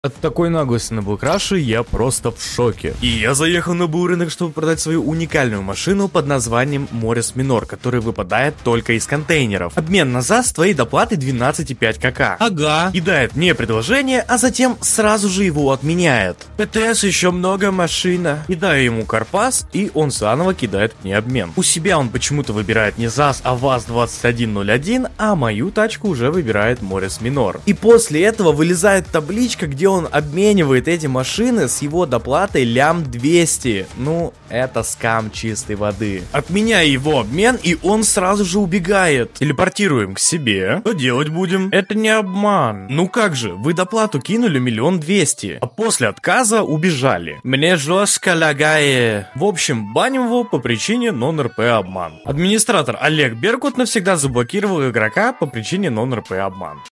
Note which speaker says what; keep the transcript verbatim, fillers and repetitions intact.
Speaker 1: От такой наглости на Блэкраше я просто в шоке. И я заехал на БУ рынок, чтобы продать свою уникальную машину под названием Морис Минор, который выпадает только из контейнеров. Обмен на ЗАЗ с твоей доплатой двенадцать и пять КК. Ага. Кидает мне предложение, а затем сразу же его отменяет. ПТС еще много машина. Кидаю ему Карпас, и он заново кидает мне обмен. У себя он почему-то выбирает не ЗАЗ, а ВАЗ двадцать один ноль один, а мою тачку уже выбирает Морис Минор. И после этого вылезает табличка, где он обменивает эти машины с его доплатой лям двести. Ну, это скам чистой воды. Отменяю его обмен, и он сразу же убегает. Телепортируем к себе. Что делать будем? Это не обман. Ну как же, вы доплату кинули миллион двести, а после отказа убежали. Мне жестко лагает. В общем, баним его по причине нон-РП обман. Администратор Олег Беркут навсегда заблокировал игрока по причине нон-РП обман.